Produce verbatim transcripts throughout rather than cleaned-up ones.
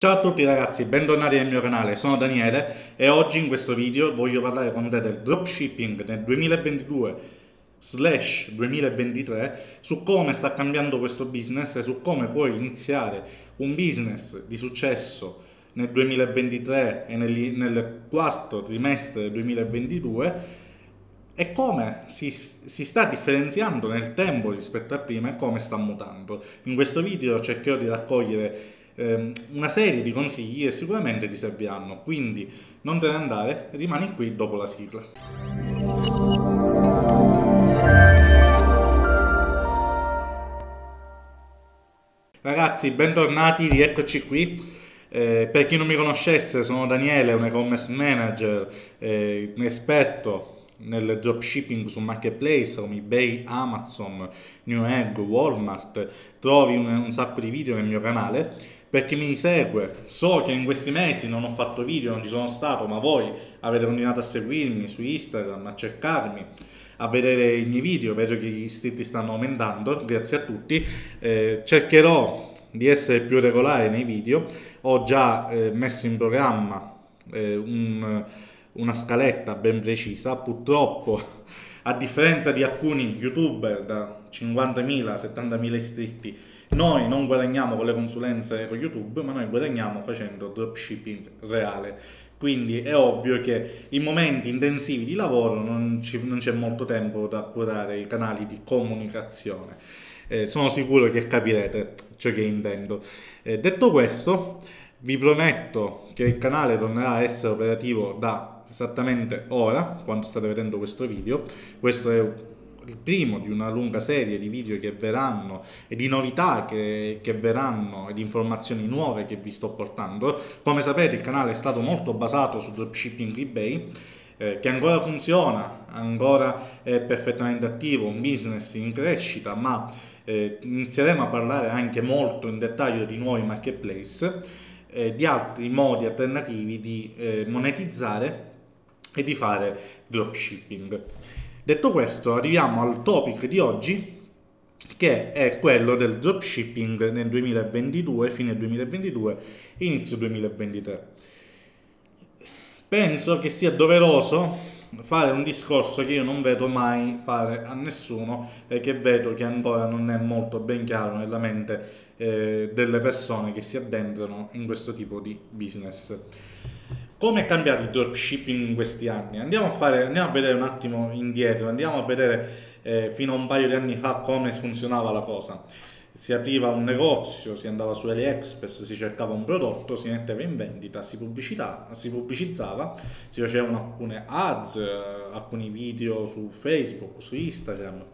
Ciao a tutti ragazzi, bentornati nel mio canale, sono Daniele e oggi in questo video voglio parlare con te del dropshipping nel duemilaventidue slash duemilaventitré, su come sta cambiando questo business e su come puoi iniziare un business di successo nel duemilaventitré e nel, nel quarto trimestre del duemilaventidue e come si, si sta differenziando nel tempo rispetto a prima e come sta mutando. In questo video cercherò di raccogliere ehm, una serie di consigli che sicuramente ti serviranno, quindi non te ne andare, rimani qui dopo la sigla. Ragazzi, bentornati, rieccoci qui. Eh, per chi non mi conoscesse, sono Daniele, un e-commerce manager, eh, un esperto nel dropshipping su marketplace come eBay, Amazon, Newegg, Walmart. Trovi un, un sacco di video nel mio canale. Per chi mi segue, so che in questi mesi non ho fatto video, non ci sono stato, ma voi avete continuato a seguirmi su Instagram, a cercarmi, a vedere i miei video, vedo che gli iscritti stanno aumentando, grazie a tutti. Eh, cercherò di essere più regolare nei video, ho già eh, messo in programma eh, un- una scaletta ben precisa, purtroppo a differenza di alcuni youtuber da cinquantamila settantamila iscritti, noi non guadagniamo con le consulenze con YouTube, ma noi guadagniamo facendo dropshipping reale. Quindi è ovvio che in momenti intensivi di lavoro non, ci- non c'è molto tempo da curare i canali di comunicazione. Eh, sono sicuro che capirete ciò che intendo. Eh, detto questo, vi prometto che il canale tornerà a essere operativo da esattamente ora, quando state vedendo questo video. Questo è il primo di una lunga serie di video che verranno e di novità che, che verranno e di informazioni nuove che vi sto portando. Come sapete, il canale è stato molto basato su dropshipping eBay, eh, che ancora funziona, ancora è perfettamente attivo, un business in crescita, ma eh, inizieremo a parlare anche molto in dettaglio di nuovi marketplace, eh, di altri modi alternativi di eh, monetizzare e di fare dropshipping. Detto questo, arriviamo al topic di oggi, che è quello del dropshipping nel duemilaventidue, fine duemilaventidue, inizio duemilaventitré. Penso che sia doveroso fare un discorso che io non vedo mai fare a nessuno e che vedo che ancora non è molto ben chiaro nella mente eh, delle persone che si addentrano in questo tipo di business. Come è cambiato il dropshipping in questi anni? Andiamo a, fare, andiamo a vedere un attimo indietro, andiamo a vedere eh, fino a un paio di anni fa come funzionava la cosa. Si apriva un negozio, si andava su AliExpress, si cercava un prodotto, si metteva in vendita, si, pubblicità, si pubblicizzava, si facevano alcune ads, eh, alcuni video su Facebook, su Instagram.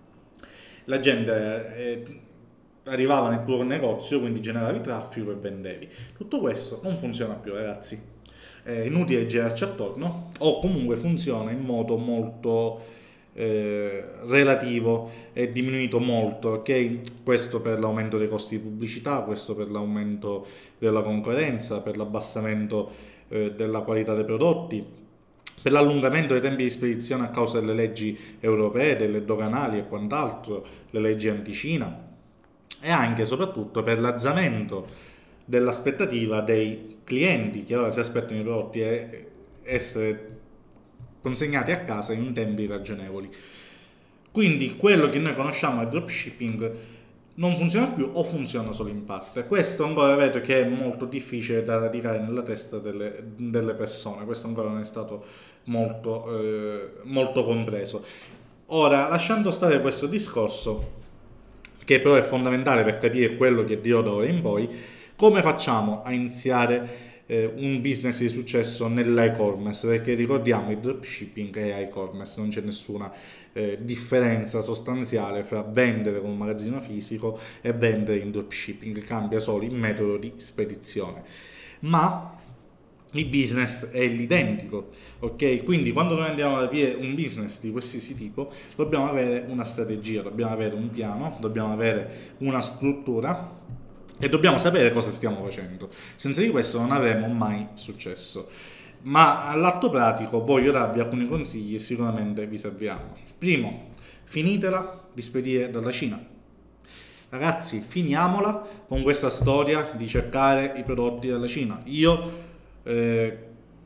La gente eh, arrivava nel tuo negozio, quindi generavi traffico e vendevi. Tutto questo non funziona più, ragazzi. È inutile girarci attorno, o comunque funziona in modo molto eh, relativo, è diminuito molto, ok? Questo per l'aumento dei costi di pubblicità, questo per l'aumento della concorrenza, per l'abbassamento eh, della qualità dei prodotti, per l'allungamento dei tempi di spedizione a causa delle leggi europee, delle doganali e quant'altro, le leggi anticina, e anche e soprattutto per l'azzamento dell'aspettativa dei clienti che ora si aspettano i prodotti e essere consegnati a casa in tempi ragionevoli. Quindi quello che noi conosciamo al dropshipping non funziona più o funziona solo in parte. Questo ancora vedo che è molto difficile da radicare nella testa delle, delle persone, questo ancora non è stato molto, eh, molto compreso. Ora, lasciando stare questo discorso, che però è fondamentale per capire quello che dirò da ora in poi, come facciamo a iniziare eh, un business di successo nell'e-commerce? Perché ricordiamo, il dropshipping è e-commerce, non c'è nessuna eh, differenza sostanziale fra vendere con un magazzino fisico e vendere in dropshipping, cambia solo il metodo di spedizione. Ma il business è l'identico, ok? Quindi quando noi andiamo ad aprire un business di qualsiasi tipo, dobbiamo avere una strategia, dobbiamo avere un piano, dobbiamo avere una struttura e dobbiamo sapere cosa stiamo facendo. Senza di questo non avremo mai successo. Ma all'atto pratico voglio darvi alcuni consigli che sicuramente vi serviranno. Primo, finitela di spedire dalla Cina. Ragazzi, finiamola con questa storia di cercare i prodotti dalla Cina. Io eh,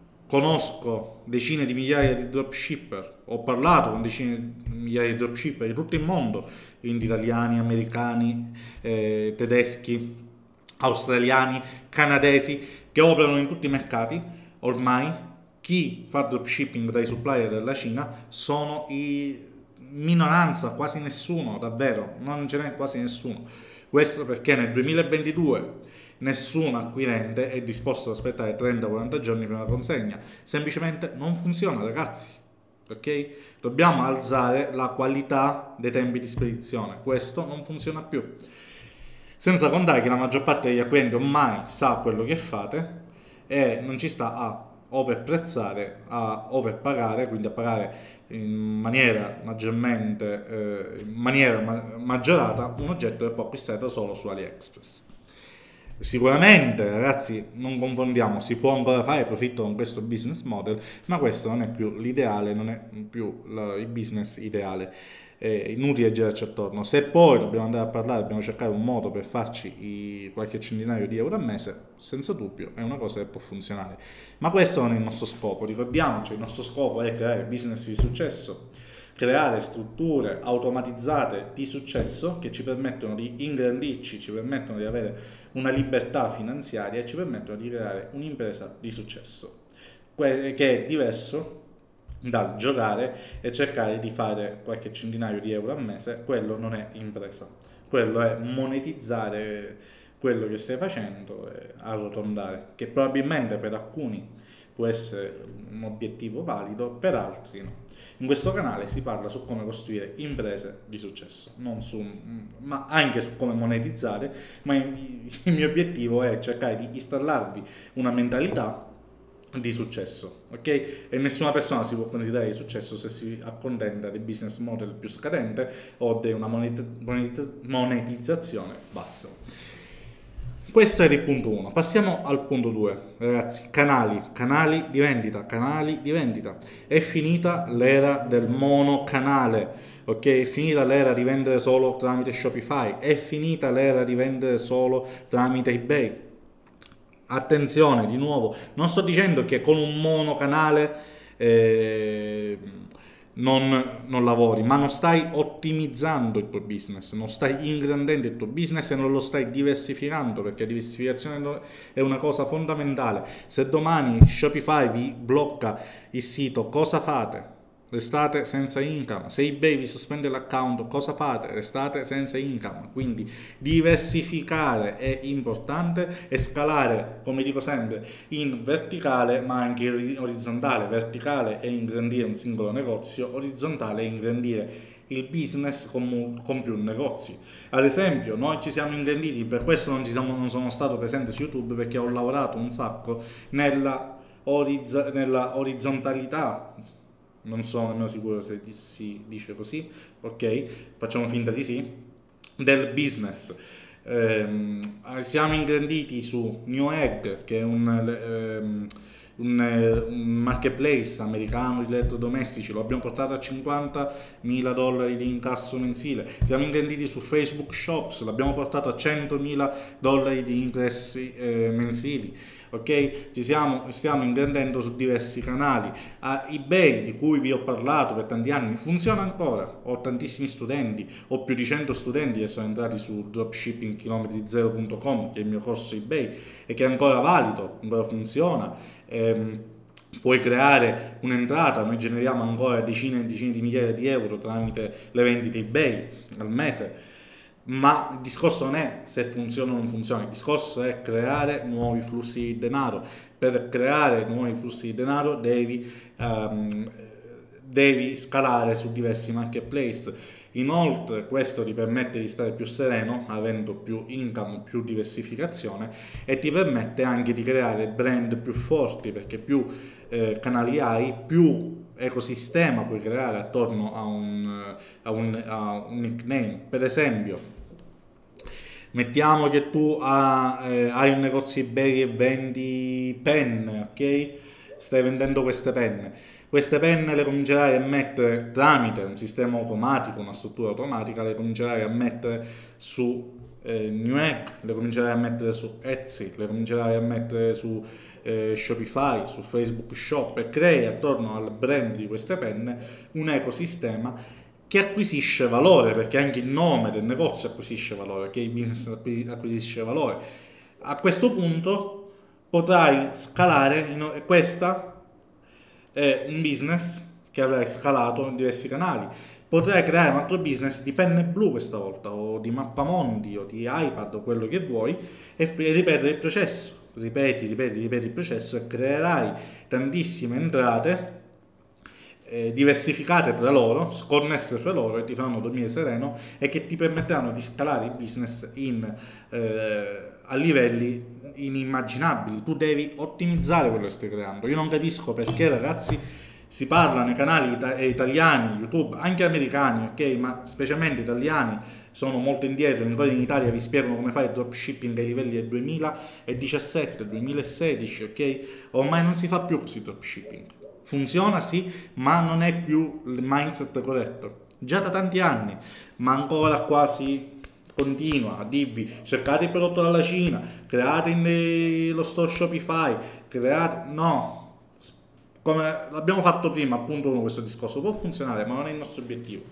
conosco decine di migliaia di dropshipper, ho parlato con decine di migliaia di dropshipper di tutto il mondo, quindi italiani, americani, eh, tedeschi, australiani, canadesi, che operano in tutti i mercati. Ormai chi fa dropshipping dai supplier della Cina sono i minoranza, quasi nessuno, davvero, non ce n'è quasi nessuno. Questo perché nel duemilaventidue nessun acquirente è disposto ad aspettare trenta quaranta giorni per una consegna. Semplicemente non funziona, ragazzi. Ok? Dobbiamo alzare la qualità dei tempi di spedizione. Questo non funziona più. Senza contare che la maggior parte degli acquirenti ormai sa quello che fate e non ci sta a overprezzare, a overpagare, quindi a pagare in maniera maggiormente eh, in maniera ma- maggiorata un oggetto che può acquistare solo su AliExpress. Sicuramente, ragazzi, non confondiamo, si può ancora fare profitto con questo business model, ma questo non è più l'ideale, non è più la- il business ideale. È inutile girarci attorno. Se poi dobbiamo andare a parlare, dobbiamo cercare un modo per farci i- qualche centinaio di euro al mese, senza dubbio è una cosa che può funzionare. Ma questo non è il nostro scopo, ricordiamoci, il nostro scopo è creare business di successo, creare strutture automatizzate di successo che ci permettono di ingrandirci, ci permettono di avere una libertà finanziaria e ci permettono di creare un'impresa di successo, que- che è diverso dal giocare e cercare di fare qualche centinaio di euro al mese. Quello non è impresa, quello è monetizzare quello che stai facendo e arrotondare, che probabilmente per alcuni può essere un obiettivo valido, per altri no. In questo canale si parla su come costruire imprese di successo, non su, ma anche su come monetizzare, ma il, il mio obiettivo è cercare di installarvi una mentalità di successo, ok? E nessuna persona si può considerare di successo se si accontenta del business model più scadente o di una monet- monetizzazione bassa. Questo era il punto uno. Passiamo al punto due, ragazzi. Canali, canali di vendita, canali di vendita. È finita l'era del monocanale, ok? È finita l'era di vendere solo tramite Shopify, è finita l'era di vendere solo tramite eBay. Attenzione, di nuovo, non sto dicendo che con un monocanale eh, non, non lavori, ma non stai ottimizzando il tuo business, non stai ingrandendo il tuo business e non lo stai diversificando, perché la diversificazione è una cosa fondamentale. Se domani Shopify vi blocca il sito, cosa fate? Restate senza income. Se eBay vi sospende l'account, cosa fate? Restate senza income. Quindi diversificare è importante e scalare, come dico sempre, in verticale ma anche in orizzontale. Verticale è ingrandire un singolo negozio, orizzontale è ingrandire il business con, con più negozi. Ad esempio, noi ci siamo ingranditi, per questo non, ci siamo, non sono stato presente su YouTube, perché ho lavorato un sacco nella, oriz- nella orizzontalità. Non sono nemmeno sicuro se si dice così, ok? Facciamo finta di sì, del business. Ehm, siamo ingranditi su Newegg, che è un, ehm, un, eh, un marketplace americano di elettrodomestici, lo abbiamo portato a cinquantamila dollari di incasso mensile. Siamo ingranditi su Facebook Shops, l'abbiamo portato a centomila dollari di interessi eh, mensili. Ok, ci siamo, stiamo ingrandendo su diversi canali. A eBay, di cui vi ho parlato per tanti anni, funziona ancora. Ho tantissimi studenti, ho più di cento studenti che sono entrati su dropshipping chilometri zero punto com, che è il mio corso eBay, e che è ancora valido, ancora funziona. Ehm, Puoi creare un'entrata, noi generiamo ancora decine e decine di migliaia di euro tramite le vendite eBay al mese. Ma il discorso non è se funziona o non funziona, il discorso è creare nuovi flussi di denaro. Per creare nuovi flussi di denaro devi, ehm, devi scalare su diversi marketplace. Inoltre questo ti permette di stare più sereno, avendo più income, più diversificazione, e ti permette anche di creare brand più forti, perché più eh, canali hai, più ecosistema puoi creare attorno a un, a un, a un nickname. Per esempio, mettiamo che tu ha- eh, hai un negozio eBay e vendi penne, ok? Stai vendendo queste penne. Queste penne le comincerai a mettere tramite un sistema automatico, una struttura automatica, le comincerai a mettere su eh, Newegg, le comincerai a mettere su Etsy, le comincerai a mettere su eh, Shopify, su Facebook Shop, e crei attorno al brand di queste penne un ecosistema che acquisisce valore, perché anche il nome del negozio acquisisce valore, che il business acquisisce valore. A questo punto potrai scalare, in, questa è un business che avrai scalato in diversi canali. Potrai creare un altro business di penne blu questa volta, o di mappamondi, o di iPad, o quello che vuoi, e f- e ripetere il processo. Ripeti, ripeti, ripeti il processo e creerai tantissime entrate eh, diversificate tra loro, sconnesse fra loro, e ti faranno dormire sereno e che ti permetteranno di scalare il business in, eh, a livelli inimmaginabili. Tu devi ottimizzare quello che stai creando. Io non capisco perché, ragazzi, si parla nei canali ita- italiani, YouTube, anche americani, ok, ma specialmente italiani sono molto indietro. Ancora in Italia vi spiegano come fare il dropshipping ai livelli del duemiladiciassette, duemilasedici, ok? Ormai non si fa più così dropshipping. Funziona sì, ma non è più il mindset corretto. Già da tanti anni, ma ancora quasi continua a dirvi: cercate il prodotto dalla Cina, create in lo store Shopify, create... No, come l'abbiamo fatto prima, appunto, con questo discorso può funzionare, ma non è il nostro obiettivo.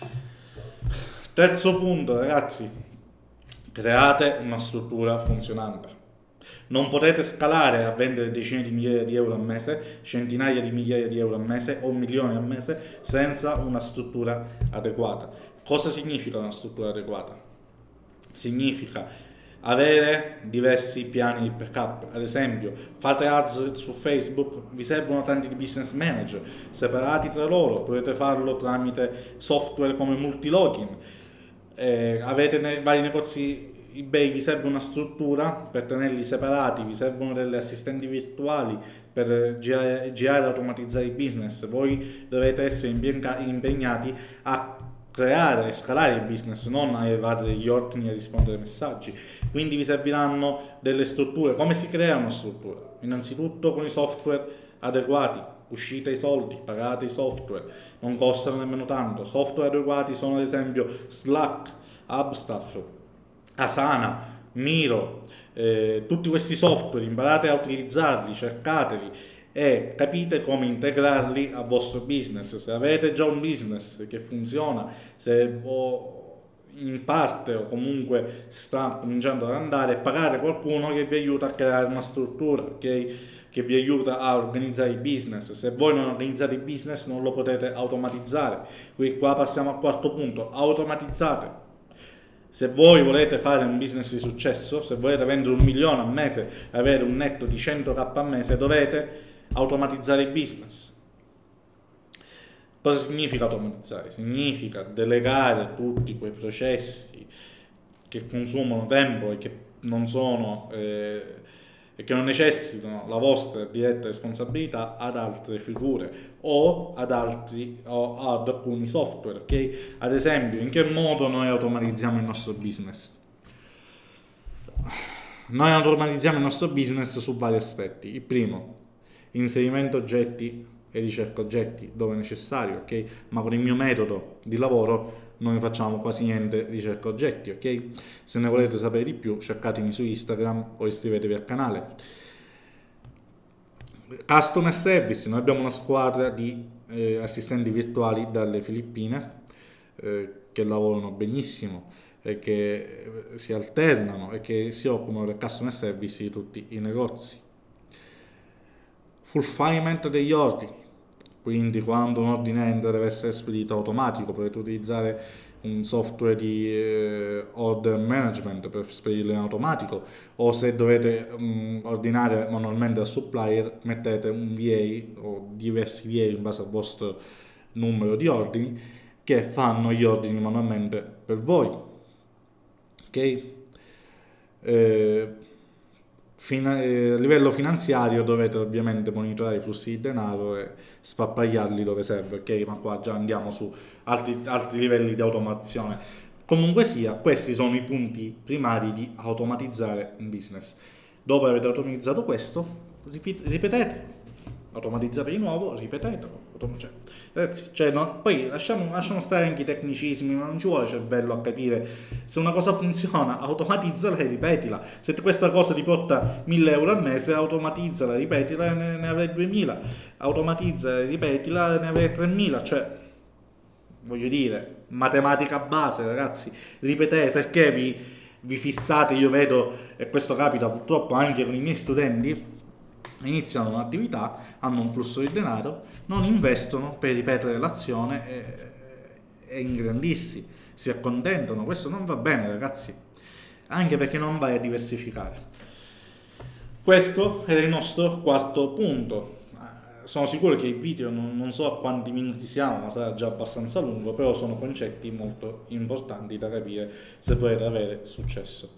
Terzo punto, ragazzi: create una struttura funzionante. Non potete scalare a vendere decine di migliaia di euro al mese, centinaia di migliaia di euro al mese o milioni al mese senza una struttura adeguata. Cosa significa una struttura adeguata? Significa avere diversi piani di backup. Ad esempio, fate ads su Facebook, vi servono tanti business manager separati tra loro, potete farlo tramite software come Multilogin. Eh, avete nei vari negozi eBay, vi serve una struttura per tenerli separati, vi servono delle assistenti virtuali per girare, girare e automatizzare il business. Voi dovete essere impegnati a creare e scalare il business, non a evadere gli ordini e a rispondere ai messaggi. Quindi vi serviranno delle strutture. Come si crea una struttura? Innanzitutto con i software adeguati. Uscite i soldi, pagate i software, non costano nemmeno tanto. Software adeguati sono ad esempio Slack, Hubstaff, Asana, Miro, eh, tutti questi software. Imparate a utilizzarli, cercateli e capite come integrarli al vostro business. Se avete già un business che funziona, se o in parte o comunque sta cominciando ad andare, pagare qualcuno che vi aiuta a creare una struttura, ok? Che vi aiuta a organizzare il business. Se voi non organizzate il business non lo potete automatizzare. Qui qua passiamo al quarto punto: automatizzate. Se voi volete fare un business di successo, se volete vendere un milione al mese e avere un netto di cento k al mese, dovete automatizzare il business. Cosa significa automatizzare? Significa delegare tutti quei processi che consumano tempo e che non sono eh, e che non necessitano la vostra diretta responsabilità ad altre figure o ad altri o ad alcuni software, ok? Ad esempio, in che modo noi automatizziamo il nostro business? Noi automatizziamo il nostro business su vari aspetti. Il primo: inserimento oggetti e ricerca oggetti dove necessario, ok? Ma con il mio metodo di lavoro non facciamo quasi niente ricerca oggetti, ok? Se ne volete sapere di più, cercatemi su Instagram o iscrivetevi al canale. Customer service: noi abbiamo una squadra di eh, assistenti virtuali dalle Filippine eh, che lavorano benissimo e che si alternano e che si occupano del customer service di tutti i negozi. Fulfillment degli ordini: quindi quando un ordine entra deve essere spedito automatico, potete utilizzare un software di eh, order management per spedirlo in automatico, o se dovete um, ordinare manualmente al supplier mettete un V A o diversi V A in base al vostro numero di ordini che fanno gli ordini manualmente per voi, ok? Eh, Fina- eh, a livello finanziario dovete ovviamente monitorare i flussi di denaro e spappagliarli dove serve, ok? Ma qua già andiamo su altri, altri livelli di automazione. Comunque sia, questi sono i punti primari di automatizzare un business. Dopo avete automatizzato questo, ripet- ripetete, automatizzate di nuovo, ripetetelo. Cioè, ragazzi, cioè, no, poi lasciamo, lasciamo stare anche i tecnicismi, ma non ci vuole cervello a capire se una cosa funziona, automatizzala e ripetila. Se questa cosa ti porta mille euro al mese, automatizzala, ripetila e ne, ne avrai duemila, automatizza e ripetila e ne avrai tremila, cioè voglio dire, matematica base, ragazzi, ripetete, perché vi, vi fissate, io vedo, e questo capita purtroppo anche con i miei studenti, iniziano un'attività, hanno un flusso di denaro, non investono per ripetere l'azione e, e ingrandirsi, si accontentano. Questo non va bene, ragazzi, anche perché non vai a diversificare. Questo era il nostro quarto punto. Sono sicuro che il video non, non so a quanti minuti siamo, ma sarà già abbastanza lungo, però sono concetti molto importanti da capire se volete avere successo.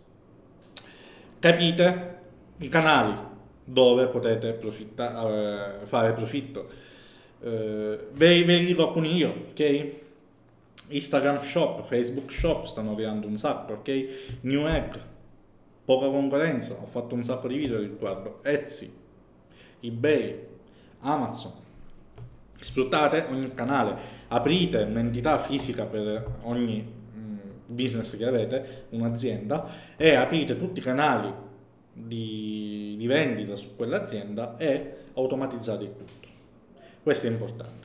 Capite i canali dove potete profitta, eh, fare profitto. Eh, ve, ve li dico alcuni io, ok? Instagram Shop, Facebook Shop stanno creando un sacco, ok? Newegg, poca concorrenza, ho fatto un sacco di video riguardo. Etsy, eBay, Amazon. Sfruttate ogni canale, aprite un'entità fisica per ogni mh, business che avete, un'azienda, e aprite tutti i canali di, di vendita su quell'azienda e automatizzate il tutto. Questo è importante.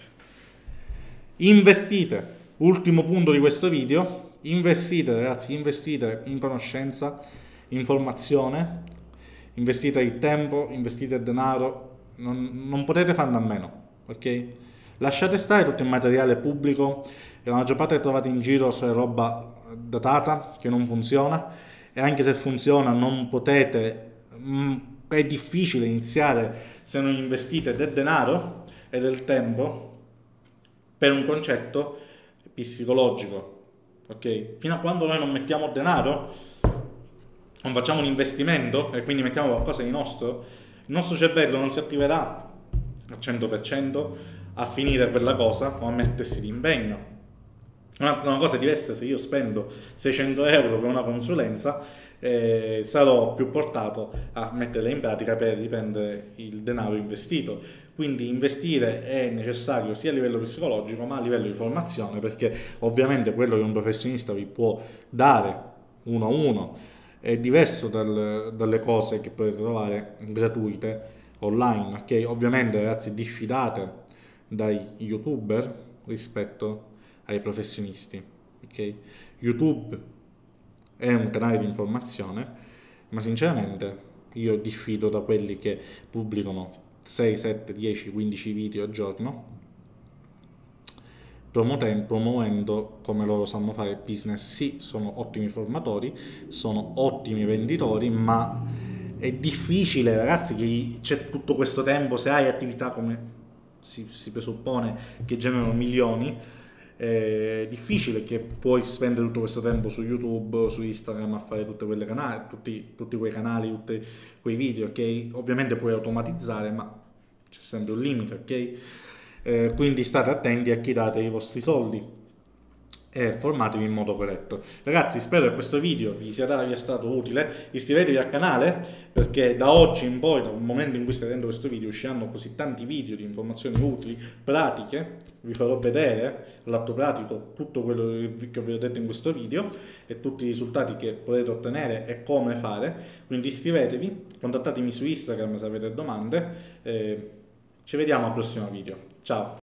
Investite, ultimo punto di questo video, investite, ragazzi, investite in conoscenza, informazione, investite il tempo, investite il denaro, non, non potete farne a meno, ok? Lasciate stare tutto il materiale pubblico, che la maggior parte che trovate in giro è roba datata, che non funziona, e anche se funziona non potete, mh, è difficile iniziare se non investite del denaro e del tempo per un concetto psicologico, ok? Fino a quando noi non mettiamo denaro, non facciamo un investimento e quindi mettiamo qualcosa di nostro, il nostro cervello non si attiverà al cento per cento a finire quella cosa o a mettersi di impegno. Una, una cosa diversa se io spendo seicento euro per una consulenza, eh, sarò più portato a metterla in pratica per riprendere il denaro investito. Quindi investire è necessario sia a livello psicologico ma a livello di formazione, perché ovviamente quello che un professionista vi può dare uno a uno è diverso dal, dalle cose che potete trovare gratuite online, ok? Ovviamente, ragazzi, diffidate dai youtuber rispetto ai professionisti, ok? YouTube è un canale di informazione, ma sinceramente io diffido da quelli che pubblicano sei, sette, dieci, quindici video al giorno promuovendo come loro sanno fare business. Sì, sono ottimi formatori, sono ottimi venditori, ma è difficile, ragazzi, che c'è tutto questo tempo, se hai attività come si, si presuppone che generano milioni, è difficile che puoi spendere tutto questo tempo su YouTube, su Instagram a fare tutte quelle canali, tutti, tutti quei canali, tutti quei video che ovviamente puoi automatizzare, ma c'è sempre un limite, ok? Eh, quindi state attenti a chi date i vostri soldi e formatevi in modo corretto. Ragazzi, spero che questo video vi sia, vi sia stato utile. Iscrivetevi al canale, perché da oggi in poi, dal momento in cui state vedendo questo video, usciranno così tanti video di informazioni utili, pratiche. Vi farò vedere l'atto pratico, tutto quello che vi ho detto in questo video e tutti i risultati che potete ottenere e come fare. Quindi iscrivetevi, contattatemi su Instagram se avete domande. Eh, ci vediamo al prossimo video. Ciao!